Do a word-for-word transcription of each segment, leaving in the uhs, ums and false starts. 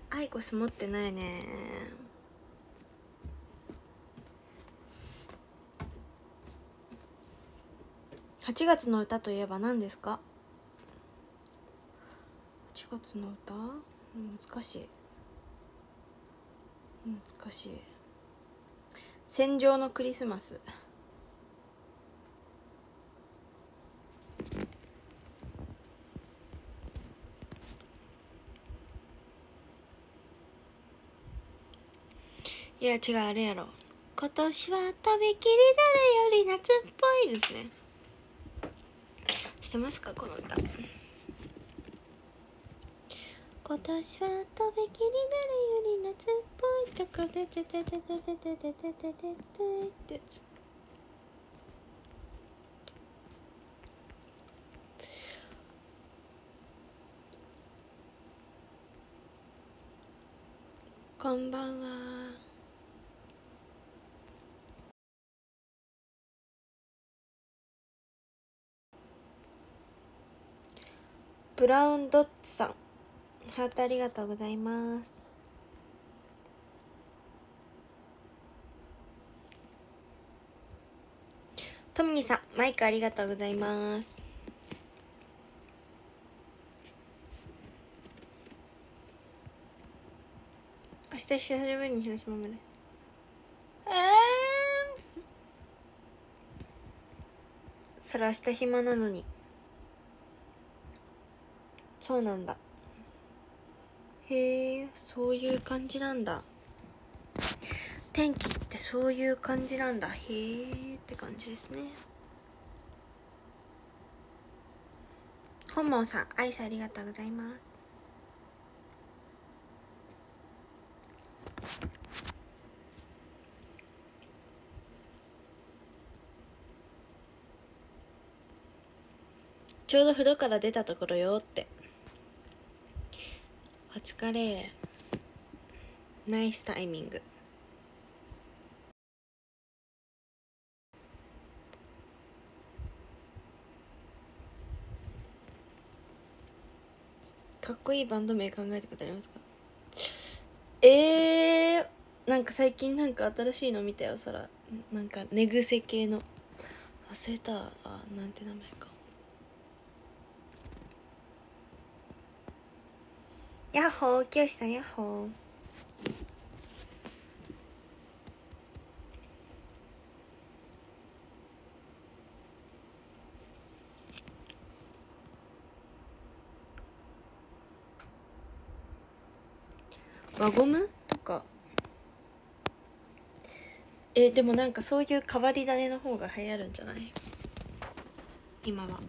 アイコス持ってないね。はちがつの歌といえば何ですか？はちがつの歌、難しい難しい。戦場のクリスマス。いや違う、あれやろ。今年はとびきり誰より夏っぽいですね。知ってますかこの歌。今年はとびきり誰より夏っぽいとかでてててててててててててってやつ。こんばんは。ブラウンドッツさん、ハートありがとうございます。トミーさん、マイクありがとうございます。明日久しぶりに広島まで。えー、それ明日暇なのに。そうなんだ。へえ、そういう感じなんだ。天気ってそういう感じなんだ。へえって感じですね。本望さん、アイスありがとうございます。ちょうど風呂から出たところよって。お疲れ。ナイスタイミング。かっこいいバンド名考えたことありますか？えー、なんか最近なんか新しいの見たよ。そらなんか寝癖系の、忘れた。あ、なんて名前か。ヤッホー、きよしさんヤッホー。輪ゴムとか。えでもなんかそういう変わり種の方が流行るんじゃない今は。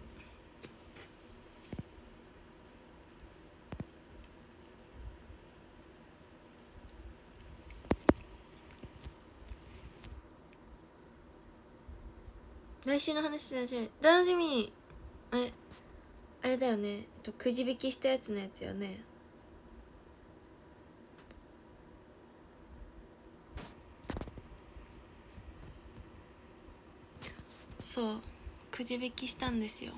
来週の話楽しみ楽しみ。あれあれだよね、えっと、くじ引きしたやつのやつよね。そう、くじ引きしたんですよ。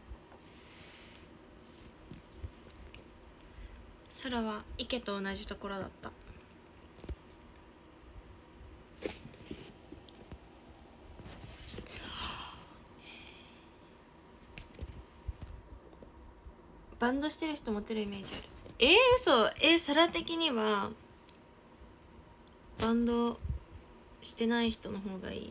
空は池と同じところだった。バンドしてる人モテるイメージある。えー、嘘。えー、空的にはバンドしてない人の方がいい。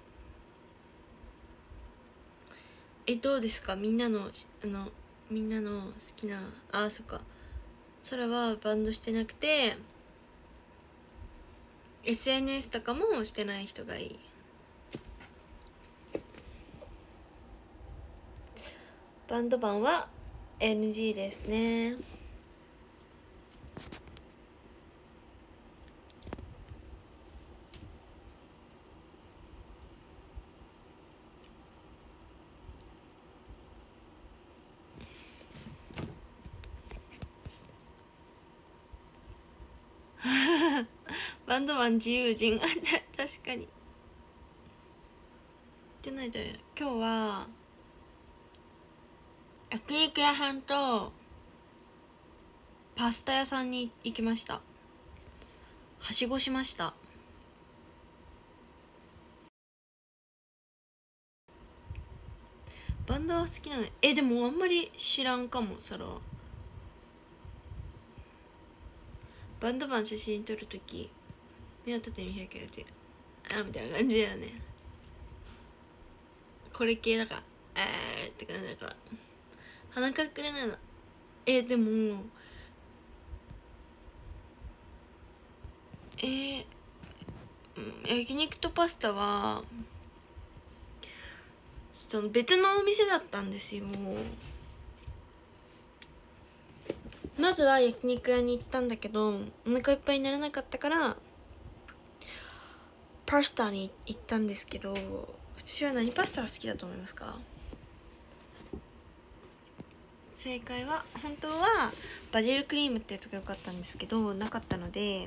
え、どうですかみんなのあのみんなの好きな。あ、そっか。空はバンドしてなくて エスエヌエス とかもしてない人がいい。バンドマンは エヌジー ですね。バンドマン自由人確かに。じゃないと今日は焼肉屋さんとパスタ屋さんに行きました。はしごしました。バンドは好きなの？えでもあんまり知らんかも。サラはバンドマン写真撮るとき目を縦に開けるってあみたいな感じだよね。これ系だからあーって感じだから鼻かくれないの。えでもえー、焼肉とパスタはその別のお店だったんですよ。まずは焼肉屋に行ったんだけどお腹いっぱいにならなかったからパスタに行ったんですけど、私は何パスタが好きだと思いますか？正解は本当はバジルクリームってやつが良かったんですけどなかったので、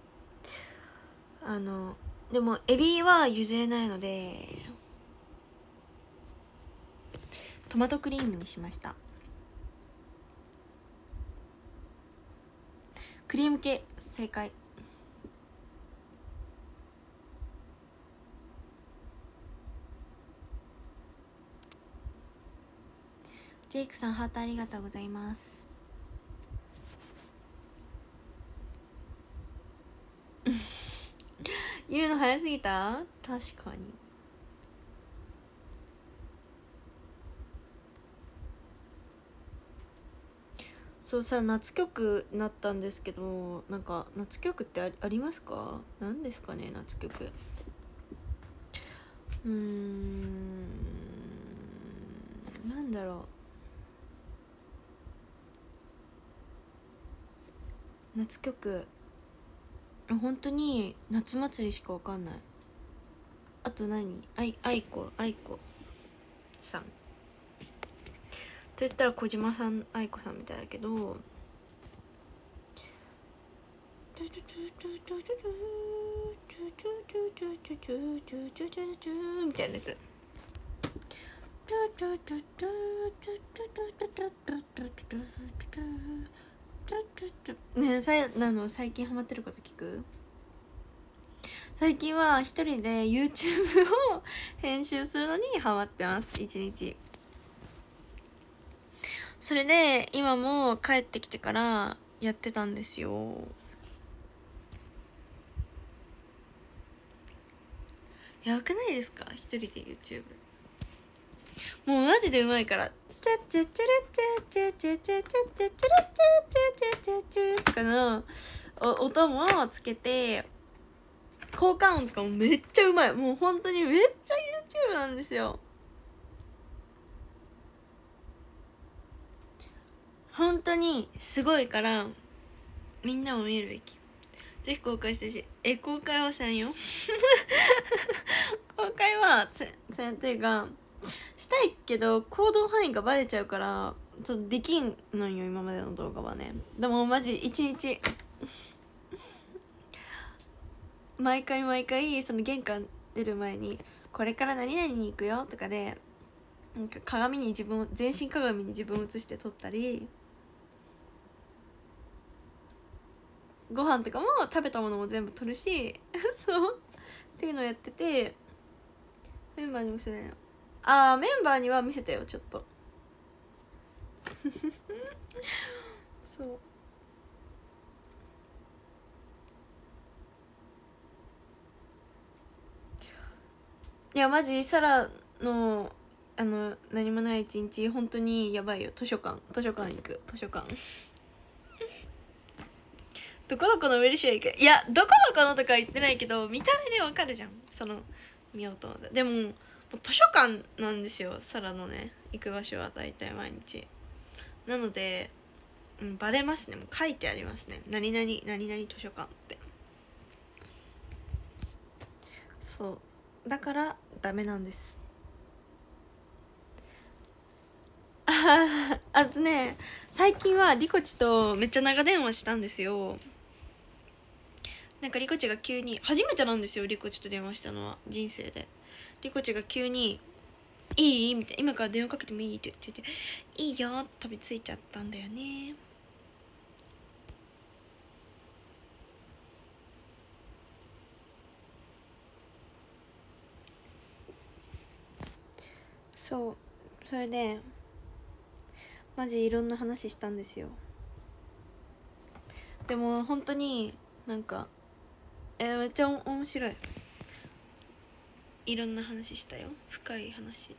あのでもエビは譲れないのでトマトクリームにしました。クリーム系正解。ジェイクさんハートありがとうございます。言うの早すぎた？確かに。そうさ、夏曲なったんですけど、なんか夏曲ってあ り, ありますか？何ですかね夏曲。うーんなんだろう。夏曲本当に夏祭りしかわかんない。あと何あいあいこあいこさんと言ったら小島さんあいこさんみたいだけどみたいなやつ。ねえさやなの最近ハマってること聞く？最近は一人で YouTube を編集するのにハマってます。一日それで今も帰ってきてからやってたんですよ。やばくないですか？一人で YouTube もうマジでうまいから。チャチャチャラチャチャチャチャチャチャチャチャチャチャチャチャとかの音もつけて効果音とかもめっちゃうまい。もう本当にめっちゃ YouTube なんですよ。本当にすごいからみんなも見るべき。ぜひ公開してほしい。え公開はせんよ公開はせんっていうかしたいけど行動範囲がバレちゃうからちょっとできんのよ今までの動画はね。でもマジ一日毎回毎回その玄関出る前にこれから何々に行くよとかでなんか鏡に自分全身鏡に自分を映して撮ったりご飯とかも食べたものも全部撮るしそうっていうのをやっててメンバーにも見せないの。あーメンバーには見せたよちょっとそういやマジサラのあの何もない一日本当にやばいよ。図書館図書館行く図書館どこどこのウェルシア行く。いやどこどこのとか言ってないけど見た目でわかるじゃんその見ようと思った。でも図書館なんですよサラのね行く場所は大体毎日なので、うん、バレますね。もう書いてありますね何々何々図書館って。そうだからダメなんです。ああとね最近はリコチとめっちゃ長電話したんですよ。なんかリコチが急に初めてなんですよリコチと電話したのは人生で。リコチが急に「いい?」みたいな「今から電話かけてもいい?」って言ってて「いいよ」飛びついちゃったんだよね。 そうそれでマジいろんな話したんですよ。でも本当になんかえー、めっちゃ面白い。いろんな話したよ、深い話。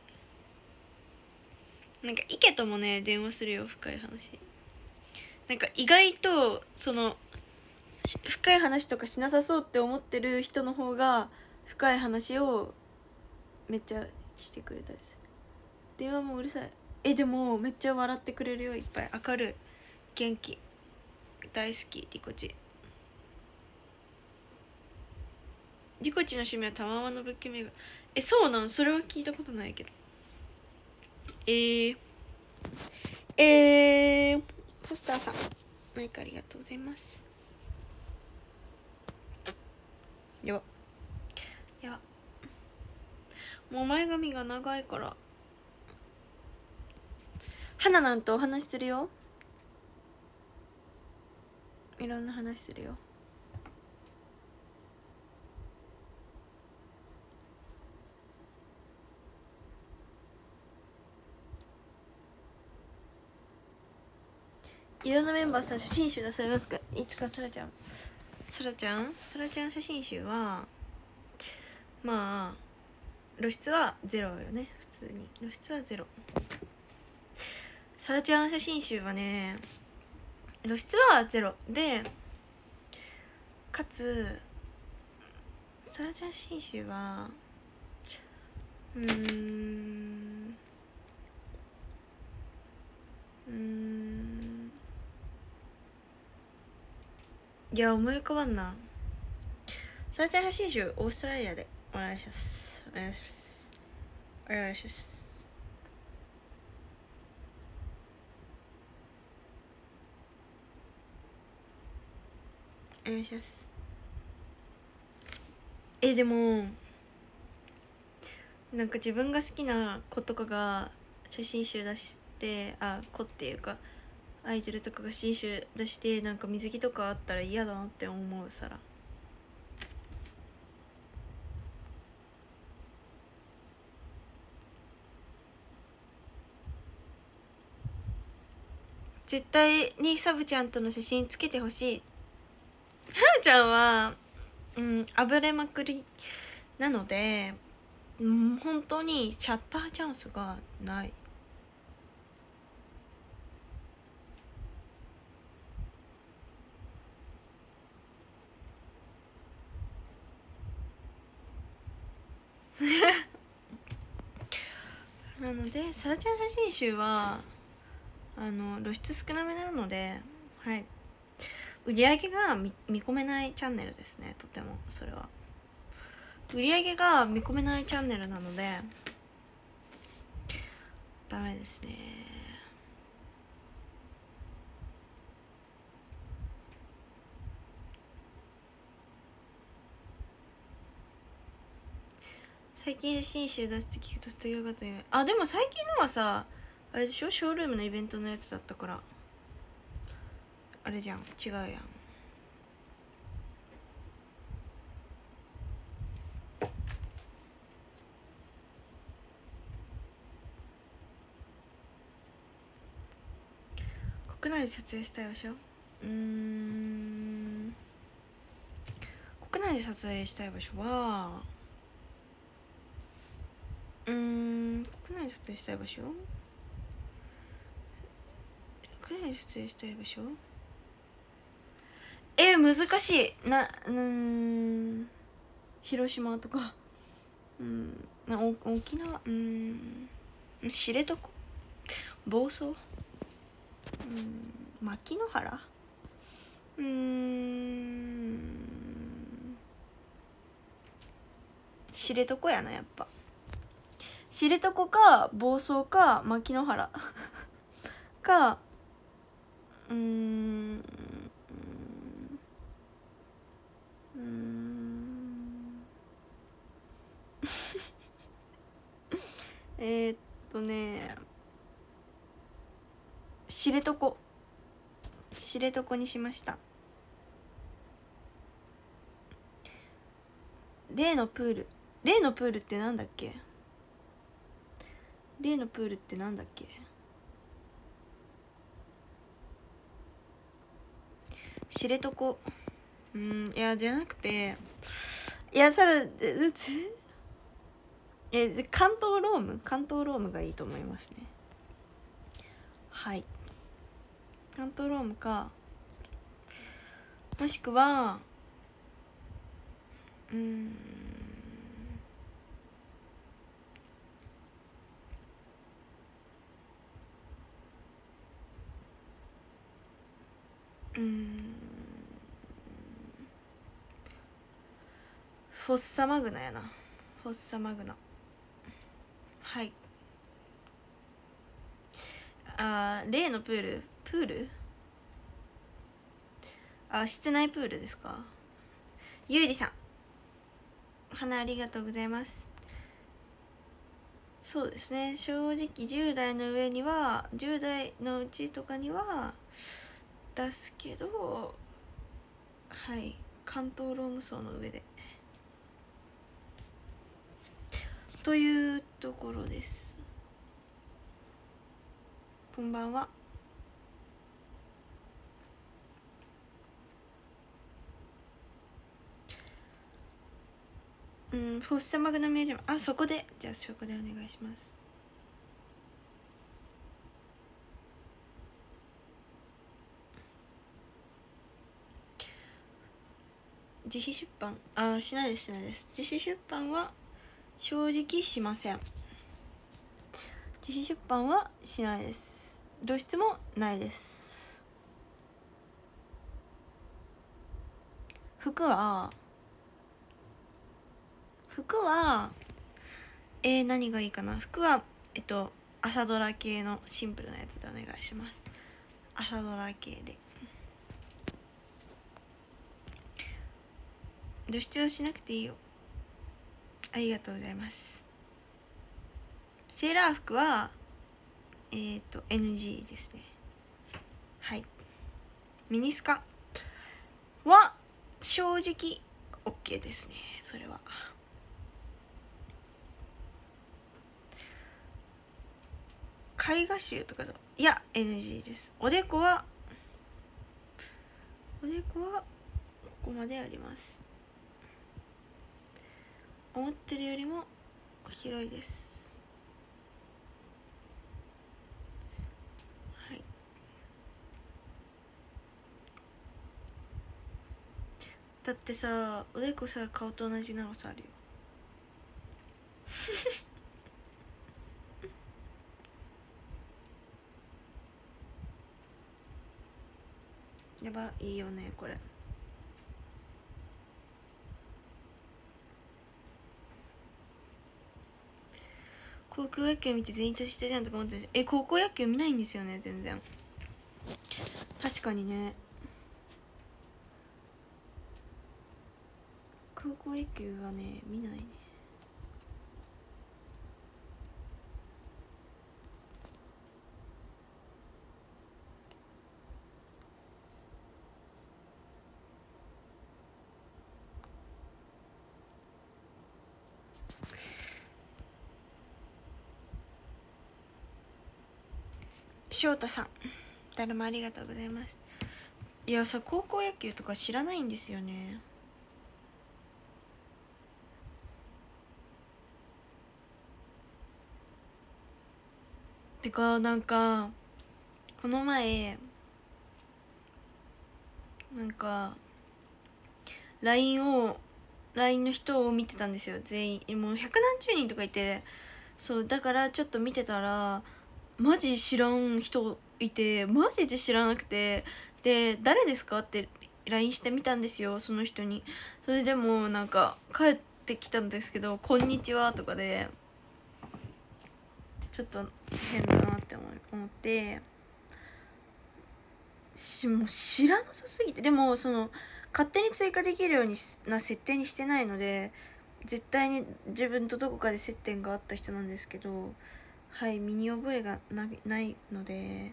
なんか池ともね電話するよ、深い話。なんか意外とその深い話とかしなさそうって思ってる人の方が深い話をめっちゃしてくれたです。電話もうるさい。えでもめっちゃ笑ってくれるよ、いっぱい。明るい、元気、大好き。リコチリコチの趣味はたままの物件巡り。えそうなん？それは聞いたことないけど。えー、えー、ポスターさんマイクありがとうございます。やばやば、もう前髪が長いから。花なんとお話しするよ、いろんな話するよ。いろんなメンバーさん写真集出されますか？いつか。そらちゃんそらちゃんそらちゃん写真集はまあ露出はゼロよね。普通に露出はゼロ。さらちゃん写真集はね露出はゼロで、かつさらちゃん写真集はうーんうーんいや思い浮かばんな。さらちゃん写真集オーストラリアでお願いします。お願いしますお願いしますお願いします。えでもなんか自分が好きな子とかが写真集出して、あ子っていうかアイドルとかが写真集出してなんか水着とかあったら嫌だなって思う。さら絶対にサブちゃんとの写真つけてほしい。サブちゃんはうんあぶれまくりなので、うん、本当にシャッターチャンスがない。なのでさらちゃん写真集はあの露出少なめなので、はい、売り上げが 見, 見込めないチャンネルですね。とてもそれは売り上げが見込めないチャンネルなのでダメですね。最近写真集出して聞くととよかったよ。あでも最近のはさあれでしょ、ショールームのイベントのやつだったからあれじゃん、違うやん。国内で撮影したい場所、うーん国内で撮影したい場所はうーん国内で撮影したい場所国内で撮影したい場所えー、難しいな。うーん広島とか、うんなお沖縄、うん知床、房総、うん牧之原、うーん知床やな。やっぱ知床か房総か牧之原かうーんうーんえーっとね知床知床にしました。例のプール例のプールってなんだっけ。 例のプールってなんだっけ？知床。うん、いやじゃなくて、いやそれえ関東ローム関東ロームがいいと思いますね。はい、関東ロームか、もしくはうーんうーんフォッサマグナやな。フォッサマグナ。はい。あー、例のプールプールあ、室内プールですか。ゆうりさん、花ありがとうございます。そうですね、正直じゅう代の上にはじゅう代のうちとかには出すけど、はい、関東ローム層の上でというところです。こんばんは。うん、フォッサマグナミュージアム、あ、そこで、じゃあそこでお願いします。自費出版、あ、しないですしないです。自費出版は正直しません。自費出版はしないです。露出もないです。服は服はえー、何がいいかな。服はえっと朝ドラ系のシンプルなやつでお願いします。朝ドラ系で。露出はしなくていいよ。ありがとうございます。セーラー服はえっ、ー、と エヌジー ですね。はい。ミニスカは正直 OK ですね。それは絵画集とかだ、いや エヌジー です。おでこはおでこはここまであります。思ってるよりも広いです。はい。だってさ、おでこさ、顔と同じ長さあるよ。やばいいよねこれ。高校野球見て全員年下じゃんとか思ってえ高校野球見ないんですよね全然。確かにね、高校野球はね見ないね。翔太さん、誰もありがとうございます。いやさ、高校野球とか知らないんですよね。てかなんかこの前なんか ライン を ライン の人を見てたんですよ全員。もう百何十人とかいて、そうだからちょっと見てたらマジ知らん人いて、マジで知らなくて、で誰ですかって ライン してみたんですよその人に。それでもなんか帰ってきたんですけど「こんにちは」とかでちょっと変だなって思ってし、もう知らなさすぎて。でもその勝手に追加できるようにな設定にしてないので絶対に自分とどこかで接点があった人なんですけど、はい身に覚えが な, ないので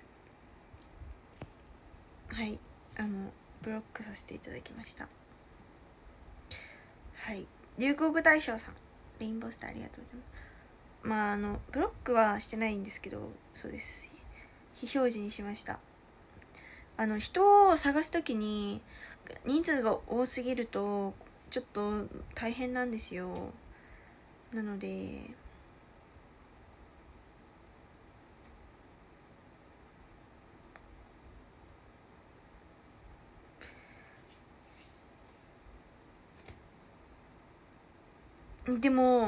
はいあのブロックさせていただきました。はい、流行語大賞さんレインボースターありがとうございます。 まああのブロックはしてないんですけど、そうです、非表示にしました。あの人を探すときに人数が多すぎるとちょっと大変なんですよ。なのででも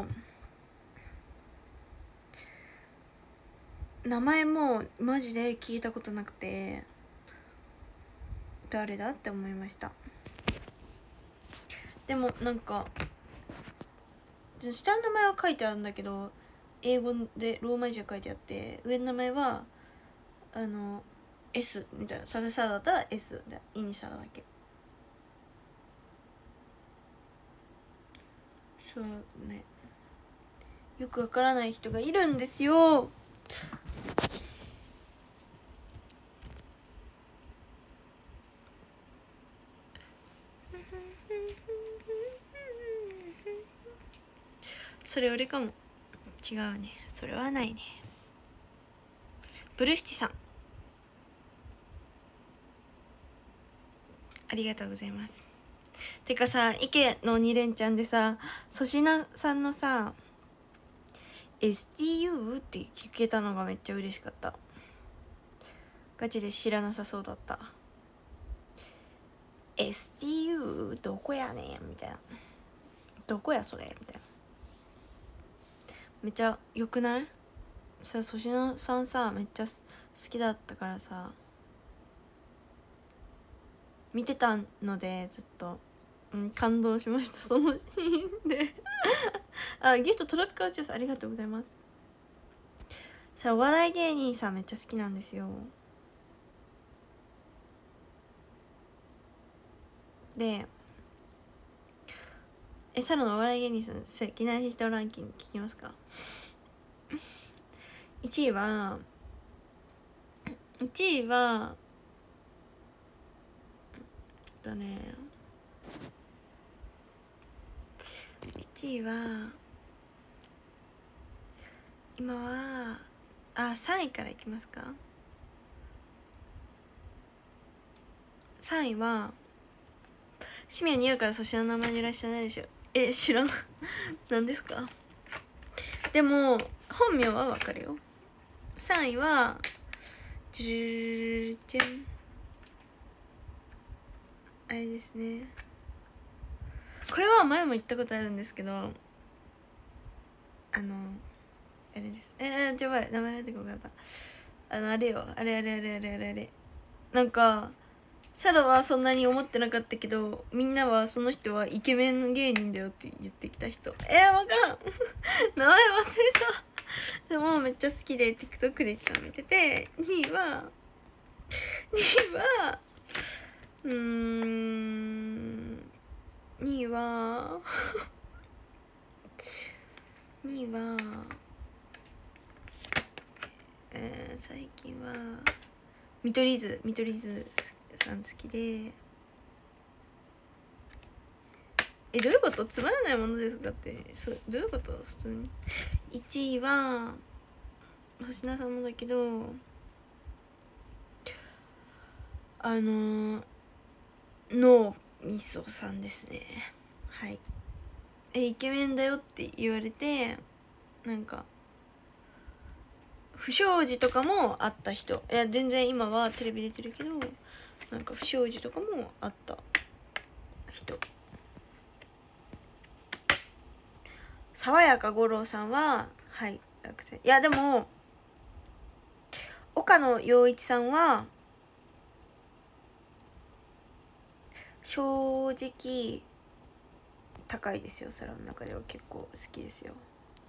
名前もマジで聞いたことなくて誰だって思いました。でもなんか下の名前は書いてあるんだけど英語でローマ字が書いてあって、上の名前はあの S みたいな、サラサラだったら S でイニシャルだけ。そうね、よくわからない人がいるんですよ。それ俺かも。違うね、それはないね。ブルシティさんありがとうございます。てかさ、池のに連チャンでさ、粗品さんのさ エスティーユー って聞けたのがめっちゃ嬉しかった。ガチで知らなさそうだった。 エスティーユー どこやねんみたいな、どこやそれみたいな。めっちゃよくない？さ、粗品さんさめっちゃ好きだったからさ見てたのでずっと、うん、感動しました、そのシーンであ、ギフトトロピカルジュースありがとうございます。さ、お笑い芸人さんめっちゃ好きなんですよ。でえ、サラのお笑い芸人さん好きな人ランキング聞きますか？いちいはいちいはえっとねいちいは今はあさんいからいきますか。さんいは趣味は匂いから粗品の名前にいらっしゃらないでしょ。え、知らん何ですか？でも本名はわかるよ。さんいはジュルジュンあれですね、これは前も言ったことあるんですけど、あのあれです、えー、ちょばい名前が出てこなかった。あのあれよ、あれあれあれあれあれあれなんかサラはそんなに思ってなかったけど、みんなはその人はイケメン芸人だよって言ってきた人。えー、わからん名前忘れたでもめっちゃ好きで TikTok でいつも見てて、にいはにいはうーんにいはにいはえー、最近は見取り図見取り図さん好きで、え、どういうこと？つまらないものですかって、そどういうこと？普通にいちいは星名さんもだけど、あのー、ノーミソさんですね。はい。え、イケメンだよって言われて、なんか不祥事とかもあった人、いや全然今はテレビ出てるけど、なんか不祥事とかもあった人。爽やか五郎さんははい落選。いやでも岡野陽一さんは正直高いですよ。サラの中では結構好きですよ。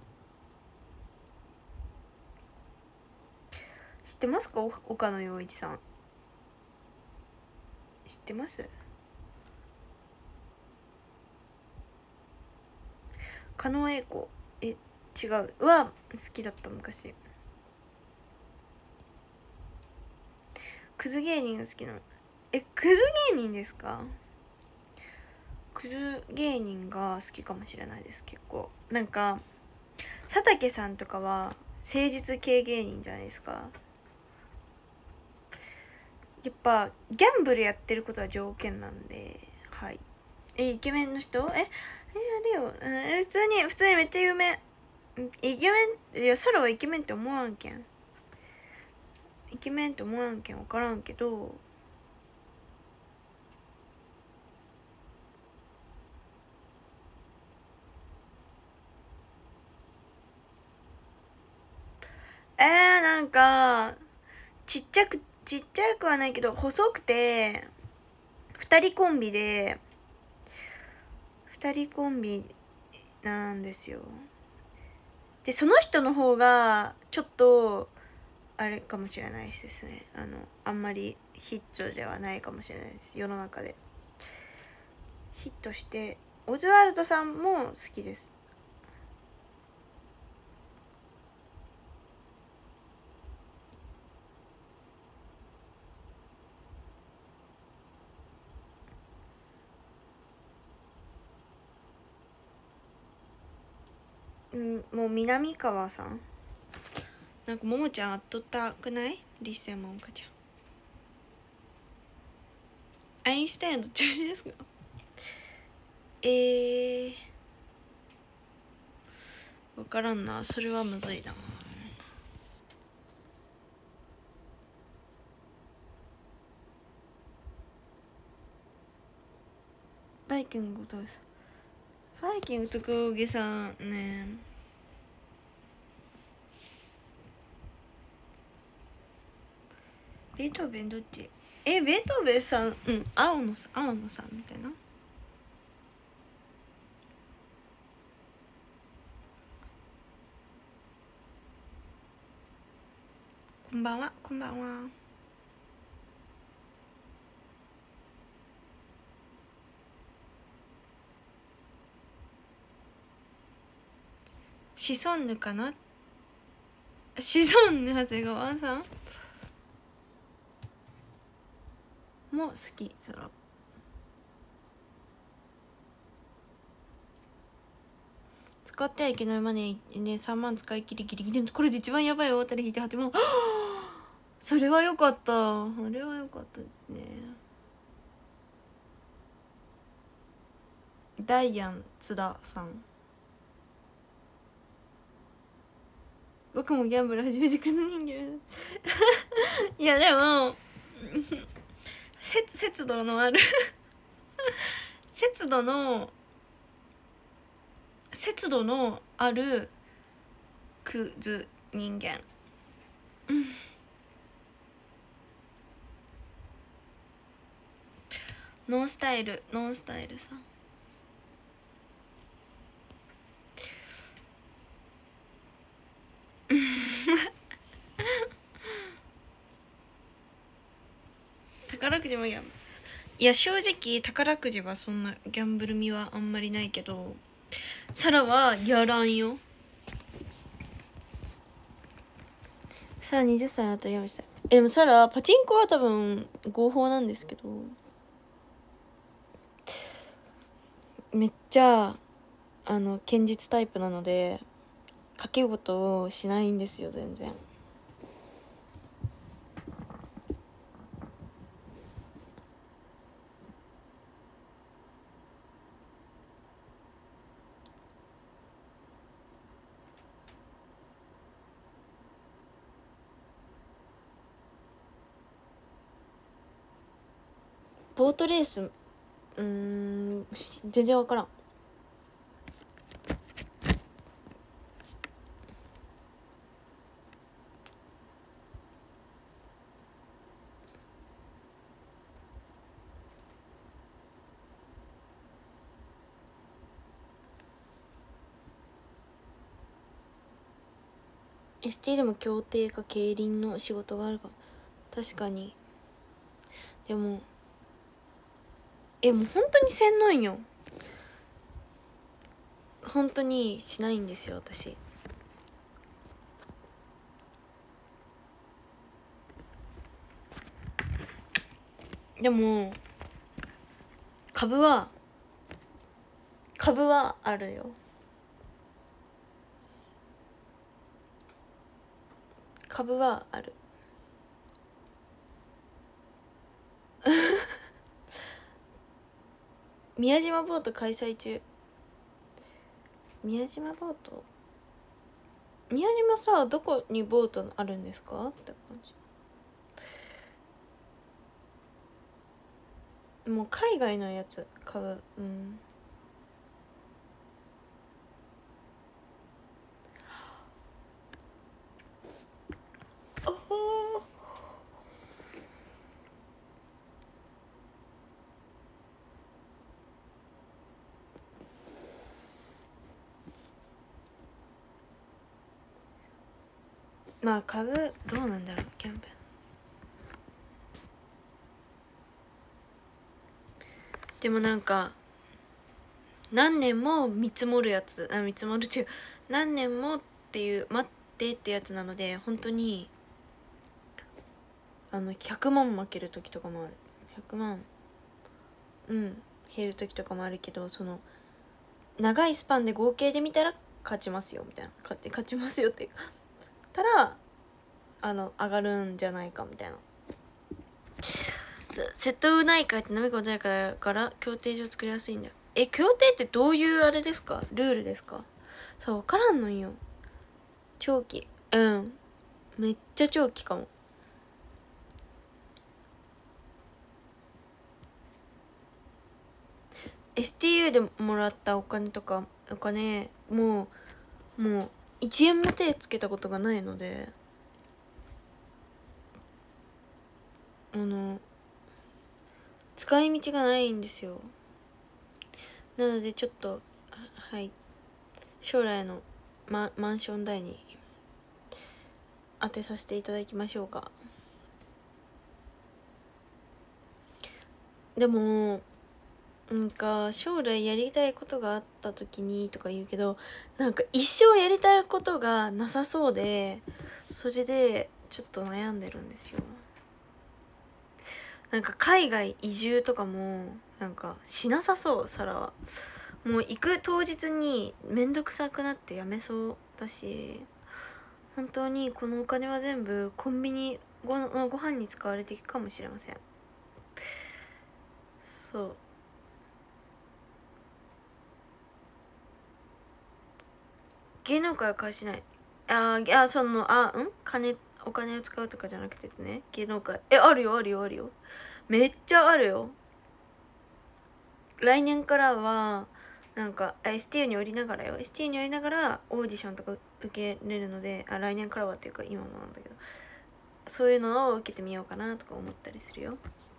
知ってますか？岡野陽一さん知ってます？狩野英孝え違うは好きだった。昔クズ芸人が好きなの。え、クズ芸人ですか？クズ芸人が好きかもしれないです。結構なんか佐竹さんとかは誠実系芸人じゃないですか。やっぱギャンブルやってることは条件なんで。はい。えイケメンの人、ええあれよ、え普通に普通にめっちゃ有名。イケメン、いやサラはイケメンって思わんけん、イケメンって思わんけん分からんけど、えー、なんかちっちゃくちっちゃくはないけど細くて二人コンビで二人コンビなんですよ。でその人の方がちょっとあれかもしれないですね、あのあんまりヒットではないかもしれないです。世の中でヒットして、オズワルドさんも好きです。うん、もう南川さんなんかももちゃん会っとったくない？リッセンももかちゃんアインシュタインの調子ですか？えー、分からんな、それはむずいな。バイキングとバイキングと小木さんね。ベートーベンどっち？えベートーベンさん、うん青野さん青野さんみたいな。こんばんはこんばんは。シソンヌかな？シソンヌ長谷川さんも好き。そら使ってはいけないマネーね、さんまん使い切りギリギリ、これで一番やばい大当たり引いてはちまんそれは良かった、あれは良かったですね。ダイアン津田さん、僕もギャンブル始めてくす人間いやでも節節度のある節度の節度のあるクズ人間ノンスタイルノンスタイルさん宝くじもギャンブル、いや正直宝くじはそんなギャンブル味はあんまりないけど、サラはやらんよ。サラはたちになったらやめたい。えでもサラパチンコは多分合法なんですけど、めっちゃあの堅実タイプなので賭け事をしないんですよ全然。ボートレース、うーん全然分からん。エスティー でも競艇か競輪の仕事があるか。確かに。でもえもう本当にせんのんよ。本当にしないんですよ私。でも株は株はあるよ。 株はある宮島ボート開催中。宮島ボート、宮島さ、どこにボートあるんですかって感じ。もう海外のやつ買う。うん。ああ。まあ株どうなんだろう、キャンプ。でもなんか何年も見積もるやつ、あ見積もるっていう何年もっていう待ってってやつなので、本当にあのひゃくまん負ける時とかもある。ひゃくまんうん減る時とかもあるけど、その長いスパンで合計で見たら勝ちますよみたいな、勝って勝ちますよってたらあの上がるんじゃないかみたいな。セットないかってなめこないかから協定上作りやすいんだよ。え、協定ってどういうあれですか、ルールですか。そう分からんのよ。長期、うんめっちゃ長期かも。エスティーユー でもらったお金とか、お金もうもういちえんも手つけたことがないので、あの使い道がないんですよ。なのでちょっとはい将来のママンション代に当てさせていただきましょうか。でもなんか将来やりたいことがあった時にとか言うけど、なんか一生やりたいことがなさそうで、それでちょっと悩んでるんですよ。なんか海外移住とかもなんかしなさそう、サラは。もう行く当日にめんどくさくなってやめそうだし、本当にこのお金は全部コンビニ ご, ご飯に使われていくかもしれません。そう芸能界は返しない。ああそのあん金お金を使うとかじゃなくてね、芸能界えあるよあるよあるよ、めっちゃあるよ。来年からはなんか エスティーユー に降りながらよ エスティーユー に降りながらオーディションとか受けれるので、あ来年からはっていうか今もなんだけど、そういうのを受けてみようかなとか思ったりするよ。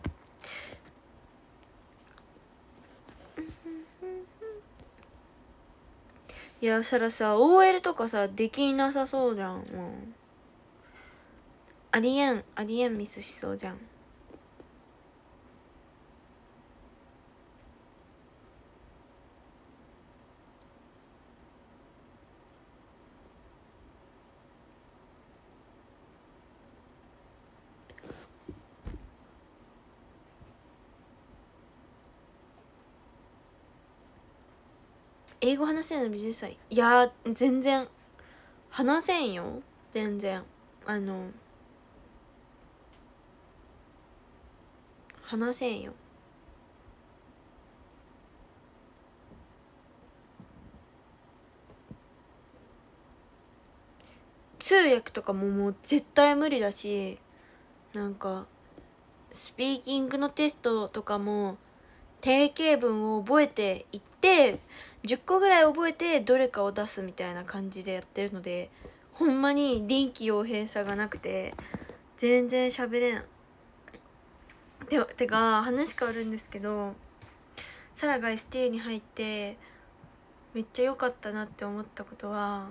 いやそらさ オーエル とかさできなさそうじゃん。もうありえんありえんミスしそうじゃん。英語話せないのビジネス祭、いや全然話せんよ。全然あの話せんよ。通訳とかももう絶対無理だし、なんかスピーキングのテストとかも定型文を覚えていってじゅっこぐらい覚えてどれかを出すみたいな感じでやってるので、ほんまに臨機応変さがなくて全然喋れん。ててか話変わるんですけど、サラが エスティーユー に入ってめっちゃ良かったなって思ったことは、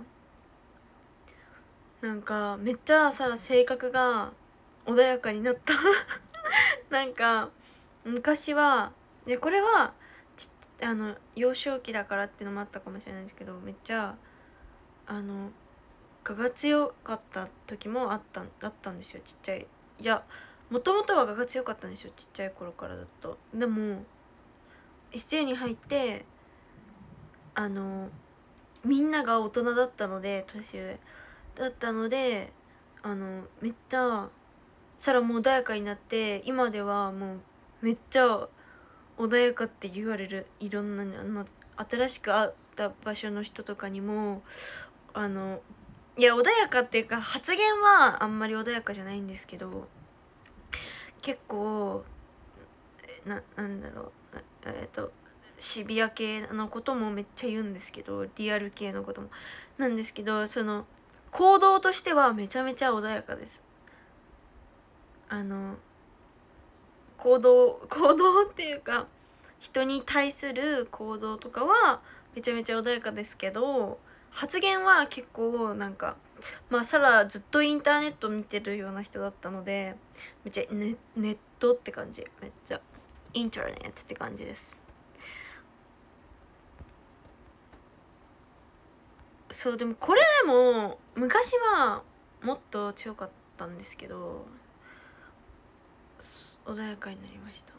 なんかめっちゃサラ性格が穏やかになったなんか昔はでこれはちあの幼少期だからっていうのもあったかもしれないんですけど、めっちゃあの我が強かった時もあったあったんですよ、ちっちゃい。いやもともとは我が強かったんですよ、ちっちゃい頃からだと。でも エスティーユー に入ってあのみんなが大人だったので、年上だったのであのめっちゃサラも穏やかになって、今ではもうめっちゃ穏やかって言われる。いろんなあの新しく会った場所の人とかにも、あのいや穏やかっていうか発言はあんまり穏やかじゃないんですけど、結構ななんだろうえっとシビア系のこともめっちゃ言うんですけど、リアル系のこともなんですけど、その行動としてはめちゃめちゃ穏やかです。あの行動行動っていうか人に対する行動とかはめちゃめちゃ穏やかですけど、発言は結構なんか、まあサラずっとインターネット見てるような人だったので、めっちゃ ネ, ネットって感じ、めっちゃインターネットって感じです。そうでもこれでも昔はもっと強かったんですけど、穏やかになりました。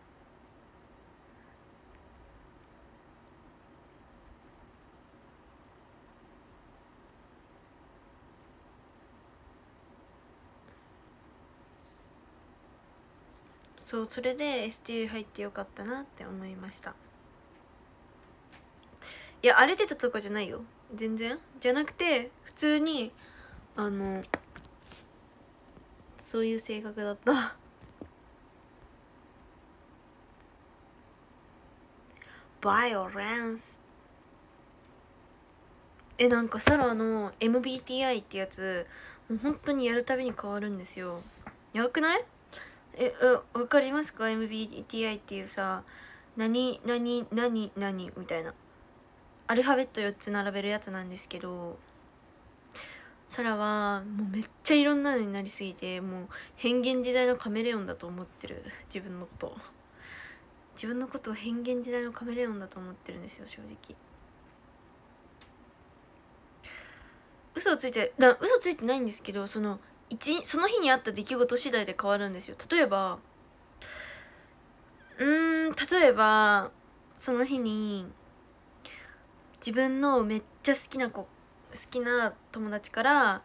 そう、それで エスティー 入ってよかったなって思いました。いや荒れてたとかじゃないよ、全然じゃなくて、普通にあのそういう性格だったバイオレンス。えなんかサラの エムビーティーアイ ってやつもう本当にやるたびに変わるんですよ。やばくない？えわかりますか？ エムビーティーアイ っていうさ、何何何何みたいなアルファベットよっつ並べるやつなんですけど、サラはもうめっちゃいろんなのになりすぎて、もう変幻自在のカメレオンだと思ってる。自分のこと自分のことを変幻自在のカメレオンだと思ってるんですよ、正直。嘘をついてだ嘘ついてないんですけど、その一その日にあった出来事次第で変わるんですよ。例えばうーん例えばその日に自分のめっちゃ好きな子好きな友達から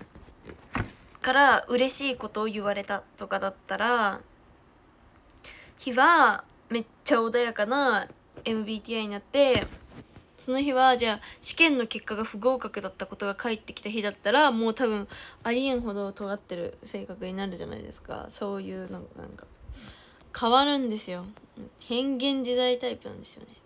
から嬉しいことを言われたとかだったら、日はめっちゃ穏やかな エムビーティーアイ になって、その日はじゃあ試験の結果が不合格だったことが返ってきた日だったら、もう多分ありえんほど尖ってる性格になるじゃないですか。そういうのなんか変わるんですよ。変幻自在タイプなんですよね。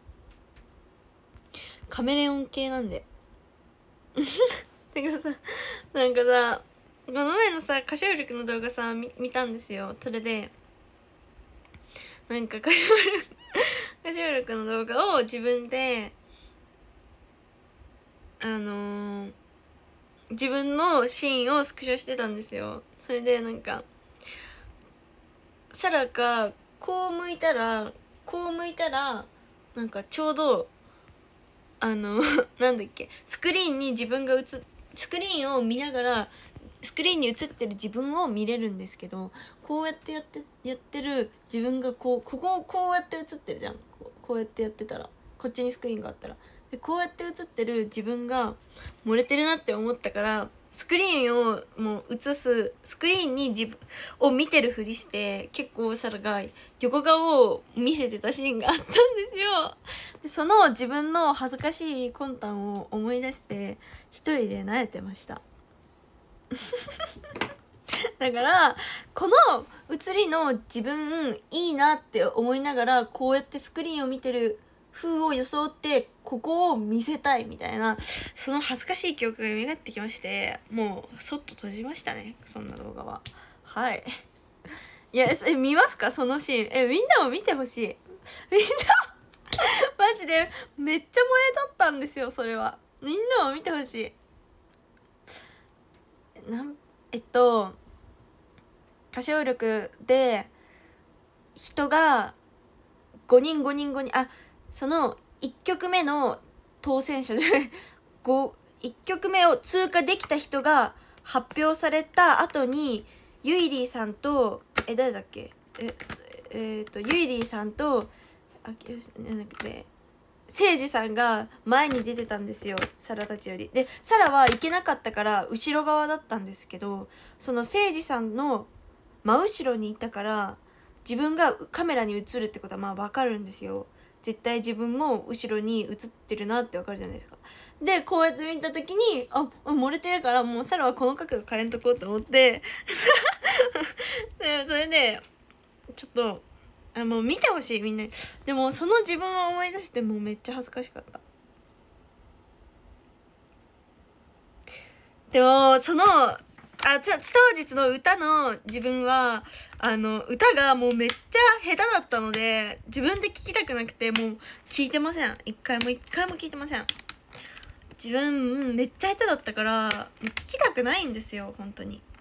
カメレオン系なんでてかさ、なんかさこの前のさ歌唱力の動画さ 見, 見たんですよ。それでなんか歌唱力歌唱力の動画を自分であのー、自分のシーンをスクショしてたんですよ。それでなんかサラがこう向いたらこう向いたらなんかちょうどあのなんだっけ、スクリーンに自分が映っスクリーンを見ながらスクリーンに映ってる自分を見れるんですけど、こうやってやってやってる自分がこうここをこうやって映ってるじゃん。こう、こうやってやってたらこっちにスクリーンがあったらで、こうやって映ってる自分が漏れてるなって思ったから、スクリーンをもう映すスクリーンに自分を見てるふりして、結構サラが横顔を見せてたシーンがあったんですよ。でその自分の恥ずかしい魂胆を思い出して一人で萎えてましただからこの写りの自分いいなって思いながら、こうやってスクリーンを見てる風を装ってここを見せたいみたいな、その恥ずかしい記憶が蘇ってきまして、もうそっと閉じましたね、そんな動画は。はい。いやえ見ますかそのシーン。えみんなも見てほしい。みんなマジでめっちゃ漏れとったんですよ。それはみんなも見てほしい。なんえっと歌唱力で人がごにんごにんごにん、あそのいっきょくめの当選者でいっきょくめを通過できた人が発表された後に、ゆいりーさんとえ誰だっけええー、とゆいりーさんとあなんだっけ誠司さんが前に出てたんですよ、サラたちより。でサラは行けなかったから後ろ側だったんですけど、その誠司さんの真後ろにいたから自分がカメラに映るってことはまあ分かるんですよ。絶対自分も後ろに映ってるなって分かるじゃないですか。でこうやって見た時にあ漏れてるから、もうサラはこの角度変えんとこうと思ってでそれでちょっとあもう見てほしいみんなに。でもその自分を思い出してもうめっちゃ恥ずかしかった。でもそのあ当日の歌の自分はあの歌がもうめっちゃ下手だったので自分で聴きたくなくてもう聴いてません。一回も一回も聴いてません。自分めっちゃ下手だったから聴きたくないんですよ本当に。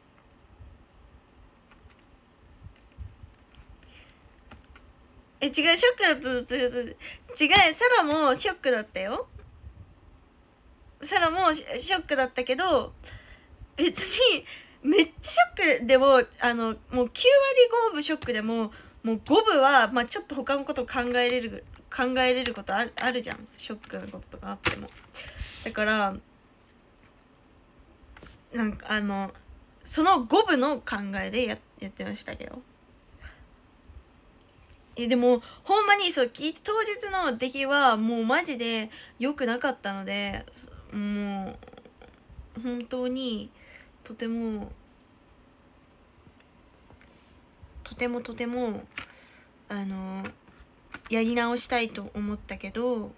え違う、ショックだった違う、サラもショックだったよ。サラもショックだったけど別にめっちゃショックでもあのもうきゅうわりごぶショックでももうごぶはまあちょっと他のことを考えれる考えれることある、あるじゃん、ショックなこととかあっても。だからなんかあのそのごぶの考えで や, やってましたけど。いやでもほんまにそう聞いて当日の出来はもうマジで良くなかったので、もう本当にとてもとてもとてもあのやり直したいと思ったけど、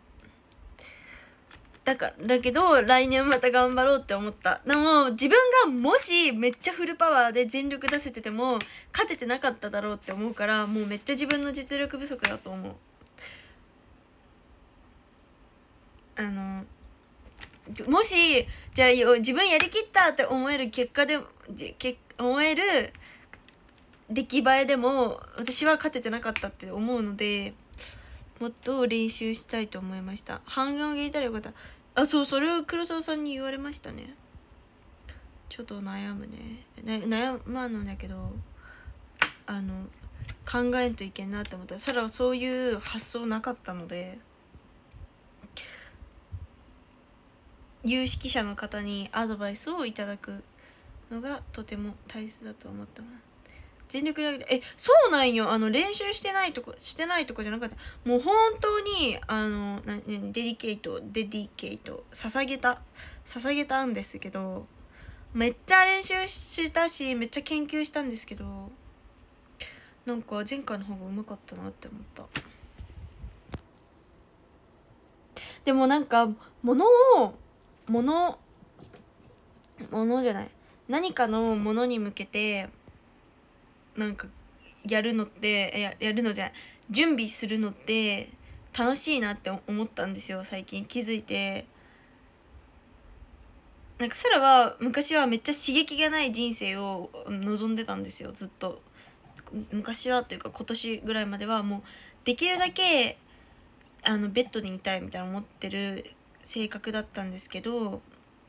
だからだけど来年また頑張ろうって思った。でも自分がもしめっちゃフルパワーで全力出せてても勝ててなかっただろうって思うから、もうめっちゃ自分の実力不足だと思う。あのもしじゃあ自分やりきったって思える結果でけ思える出来栄えでも私は勝ててなかったって思うので、もっと練習したいと思いました。半音上げたらよかった。あ、そう、それを黒沢さんに言われましたね。ちょっと悩むね。悩まんのだけど、あの考えんといけんなって思ったら、それはそういう発想なかったので、有識者の方にアドバイスをいただくのがとても大切だと思ってます。全力で上げて、え、そうなんよ。あの練習してないとこしてないとこじゃなかった。もう本当にあのなデディケイトデディケイト捧げた捧げたんですけど、めっちゃ練習したしめっちゃ研究したんですけど、なんか前回の方がうまかったなって思った。でもなんか物を物物じゃない何かのものに向けてなんかやるのってややるのじゃない準備するのって楽しいなって思ったんですよ。最近気づいて、なんかサラは昔はめっちゃ刺激がない人生を望んでたんですよ。ずっと昔はというか今年ぐらいまではもうできるだけあのベッドにいたいみたいな思ってる性格だったんですけど、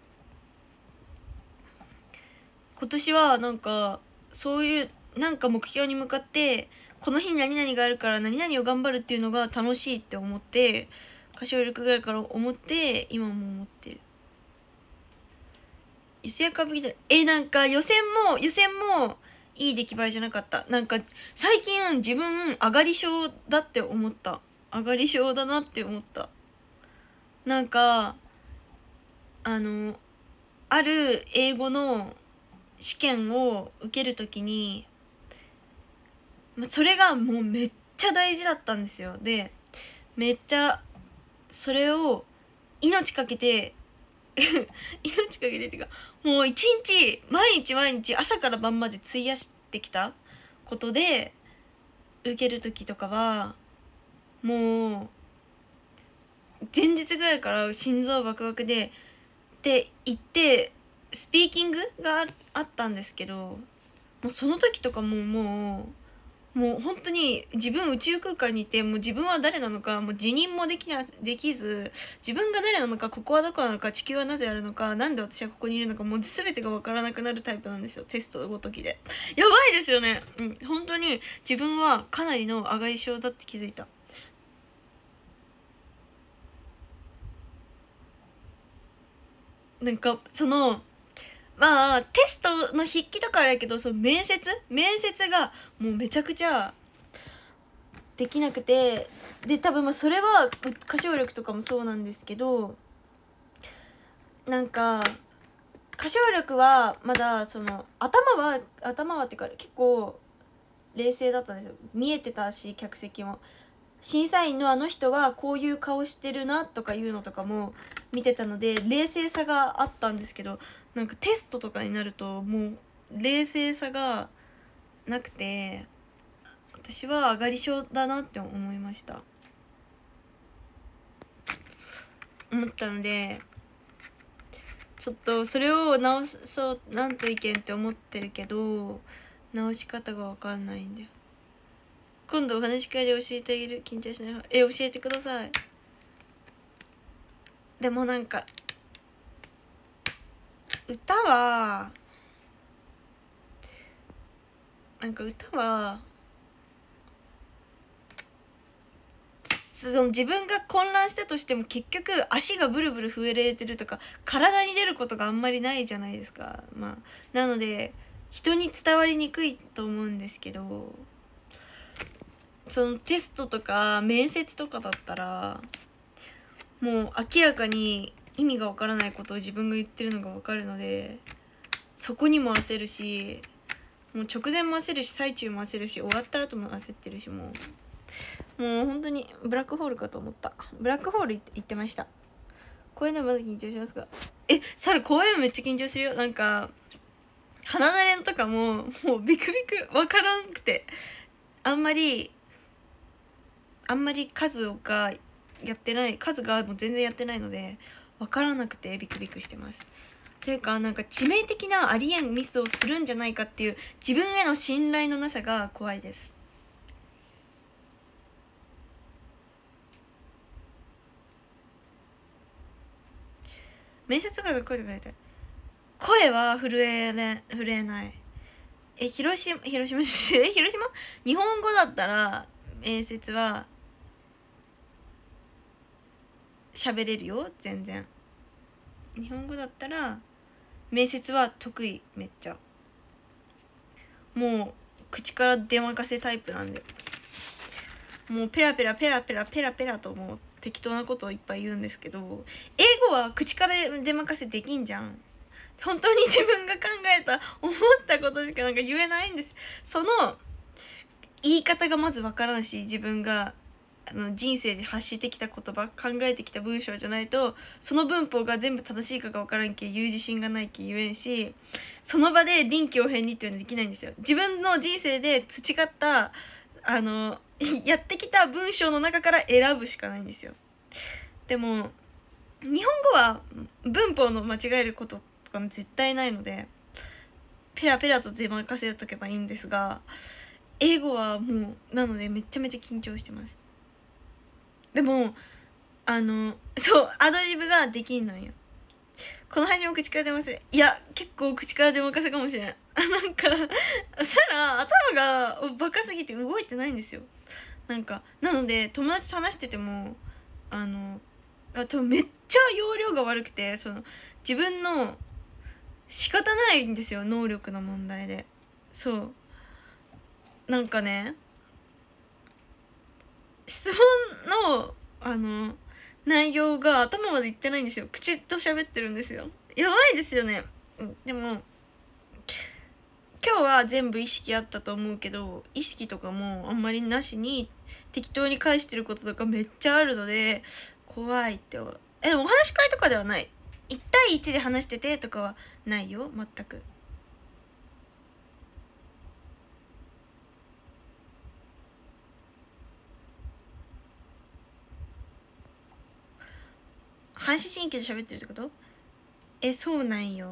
今年はなんかそういうなんか目標に向かってこの日に何々があるから何々を頑張るっていうのが楽しいって思って、歌唱力ぐらいから思って今も思ってる。予選完璧だ。えなんか予選も予選もいい出来栄えじゃなかった。なんか最近自分上がり症だって思った。上がり症だなって思った。なんかあのある英語の試験を受けるときにそれがもうめっちゃ大事だったんですよ。でめっちゃそれを命かけて命かけてっていうかもう一日毎日毎日朝から晩まで費やしてきたことで受ける時とかはもう前日ぐらいから心臓バクバクでって言ってスピーキングが あ, あったんですけど、もうその時とかももうもう本当に自分宇宙空間にいてもう自分は誰なのかもう自認もできなできず、自分が誰なのかここはどこなのか地球はなぜあるのかなんで私はここにいるのかもう全てが分からなくなるタイプなんですよ、テストごときで。やばいですよね。うん本当に自分はかなりの上がり症だって気づいた。 なんかそのまあテストの筆記とかあるけど、その面接面接がもうめちゃくちゃできなくて、で多分まあそれは歌唱力とかもそうなんですけど、なんか歌唱力はまだその頭は頭はっていうか結構冷静だったんですよ。見えてたし、客席も審査員のあの人はこういう顔してるなとかいうのとかも見てたので冷静さがあったんですけど、なんかテストとかになるともう冷静さがなくて、私は上がり症だなって思いました思ったので、ちょっとそれを直そうなんといけんって思ってるけど、直し方が分かんないんだよ。今度お話し会で教えてあげる。緊張しない。え教えてください。でもなんか歌はなんか歌はその自分が混乱したとしても結局足がブルブル震えれてるとか体に出ることがあんまりないじゃないですか。まあなので人に伝わりにくいと思うんですけど、そのテストとか面接とかだったらもう明らかに意味がわからないことを自分が言ってるのがわかるので、そこにも焦るし、もう直前も焦るし最中も焦るし終わった後も焦ってるし、もうもう本当にブラックホールかと思った。ブラックホール行ってました。公演でもまだ緊張しますか？え、サル公演めっちゃ緊張するよ。なんか花慣れとかももうビクビクわからんくて、あんまりあんまり数がやってない数がもう全然やってないのでわからなくてビクビクしてます。というかなんか致命的なありえんミスをするんじゃないかっていう自分への信頼のなさが怖いです。面接とかで声とか出て声は震えね震えない。え広島広島え広島日本語だったら面接は喋れるよ全然。日本語だったら面接は得意。めっちゃもう口から出まかせタイプなんで、もうペラペラペラペラペラペラともう適当なことをいっぱい言うんですけど、英語は口から出まかせできんじゃん。本当に自分が考えた思ったことしかなんか言えないんです。その言い方がまずわからんし、自分があの人生で発してきた言葉考えてきた文章じゃないとその文法が全部正しいかがわからんけ言う自信がないけ言えんし、その場で臨機応変にっていうのはできないんですよ。自分の人生で培ったあのやってきた文章の中から選ぶしかないんですよ。でも日本語は文法の間違えることとかも絶対ないのでペラペラと出任せとけばいいんですが、英語はもうなのでめちゃめちゃ緊張してます。でもあのそうアドリブができんのよ。この配信も口から出ます。いや結構口から出任せかもしれん。なんかそしたら頭がバカすぎて動いてないんですよ。なんかなので友達と話しててもあのあ多分めっちゃ容量が悪くて、その自分の仕方ないんですよ、能力の問題で。そうなんかね質問のあの内容が頭までいってないんですよ。口と喋ってるんですよ。やばいですよね。でも今日は全部意識あったと思うけど、意識とかもあんまりなしに適当に返してることとかめっちゃあるので怖いって。えでもお話し会とかではない。いち対いちで話しててとかはないよ全く。反射神経で喋ってるってこと？えそうなんよ。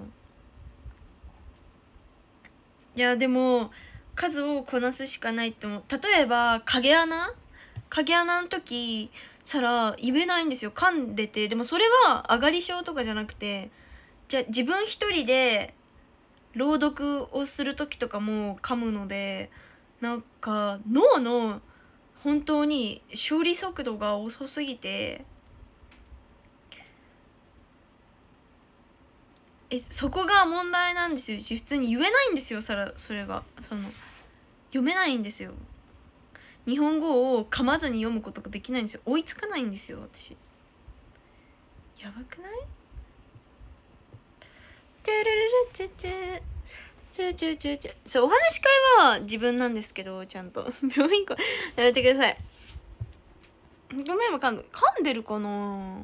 いやでも数をこなすしかないと思う。例えば影穴影穴の時さら言えないんですよ、噛んでて。でもそれは上がり症とかじゃなくて、じゃあ自分一人で朗読をする時とかも噛むので、なんか脳の本当に処理速度が遅すぎてえそこが問題なんですよ。普通に言えないんですよ。それそれがその読めないんですよ。日本語を噛まずに読むことができないんですよ。追いつかないんですよ私。やばくない？チュルルルチュチュチュチュチュチュ。そう、お話し会は自分なんですけど、ちゃんと病院行こう。やめてください。ごめん、今噛んで噛んでるかな。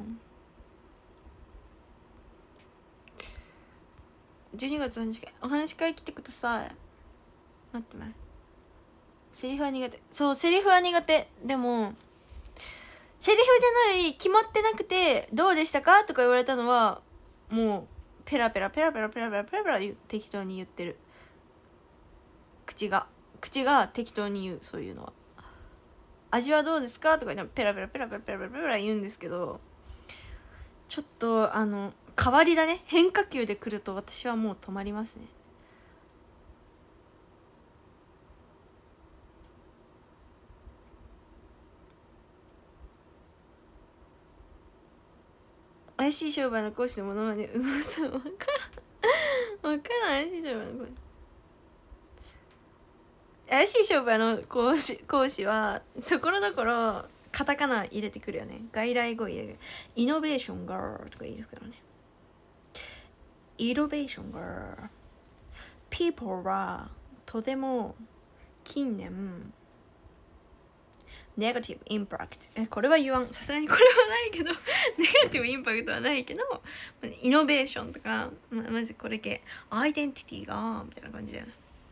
じゅうにがつお話し会、お話し会来てください。待ってます。セリフは苦手。そう、セリフは苦手。でもセリフじゃない、決まってなくてどうでしたかとか言われたのはもうペラペラペラペラペラペラペラペラ適当に言ってる。口が口が適当に言う。そういうのは味はどうですかとかペラペラペラペラペラペラペラ言うんですけど、ちょっとあの変わりだね、変化球で来ると私はもう止まりますね。怪しい商売の講師のものまねうまそう。わからんわからん。怪しい商売の講師怪しい商売の講師講師はところどころカタカナ入れてくるよね。外来語入れる。イノベーションガーとかいいですからね。イノベーションガー。people はとても近年ネガティブインパクト、えこれは言わん、さすがにこれはないけどネガティブインパクトはないけど、イノベーションとか、ま、マジこれ系アイデンティティがみたいな感じだよね。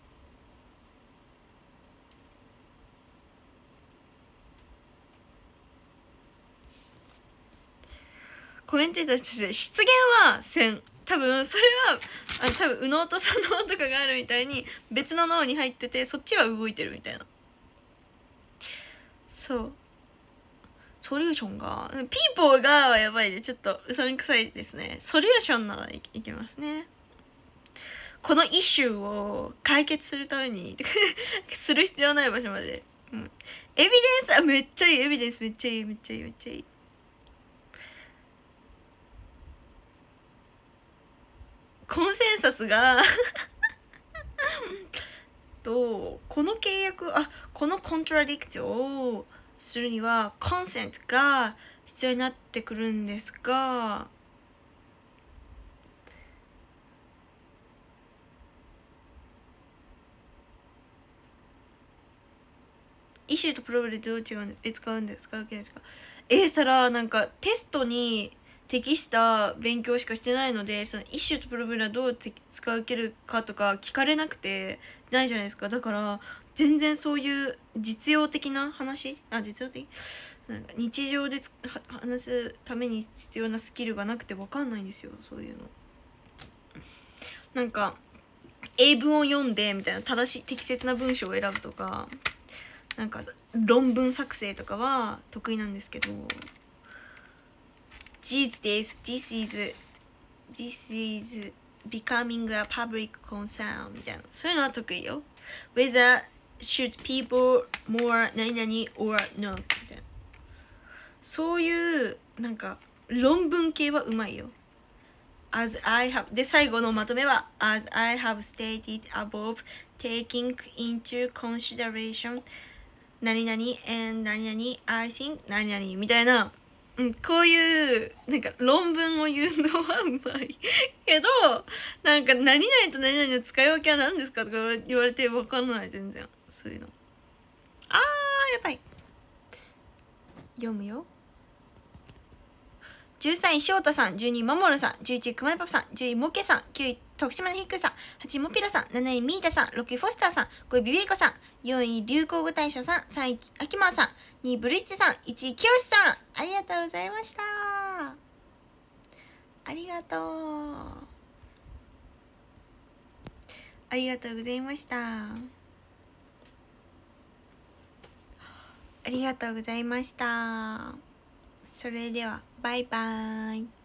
コメンテーターとして失言はせん。多分それはあ多分右脳と左脳とかがあるみたいに別の脳に入ってて、そっちは動いてるみたいな。そうソリューションがピーポーがやばいで、ちょっとうさんくさいですね。ソリューションなら い, いけますね。このイシューを解決するためにする必要ない場所まで、うん、エビデンス、あめっちゃいい、エビデンスめっちゃいいめっちゃいいめっちゃいい。コンセンサスがとこの契約、あこのコントラディクトをするにはコンセントが必要になってくるんですが、イシューとプロブレどう違うんで使うんですか使うですか。えー、さらなんかテストに適した勉強しかしてないので、そのイシューとプロブレはどう使い受けるかとか聞かれなくてないじゃないですか。だから全然そういう実用的な話、あ実用的なんか日常で話すために必要なスキルがなくて分かんないんですよ。そういうのなんか英文を読んでみたいな正しい適切な文章を選ぶとか、なんか論文作成とかは得意なんですけど、事実です This is This is becoming a public concern みたいな、そういうのは得意よ。 Whether should people more 何々 or no みたいな、そういうなんか論文系はうまいよ。 As I have で最後のまとめは As I have stated above taking into consideration 何々 and 何々 I think 何々みたいな、うん、こういうなんか論文を言うのはうまいけど、なんか何々と何々の使い分けは何ですかとか言われて分かんない。全然そういうの。あーやばい、読むよ。じゅうさんい翔太さん、じゅうにマモルさん、じゅういちくまいパパさん、じゅういモケさん、きゅうい徳島のヒックさん、はちいモピラさん、なないミータさん、ろくいフォスターさん、ごいビビリコさん、よんい流行語大賞さん、さんいアキマーさん、にいブリッジさん、いちいキヨシさん、ありがとうございました。ありがとうありがとうございました。ありがとうございました。それではバイバーイ。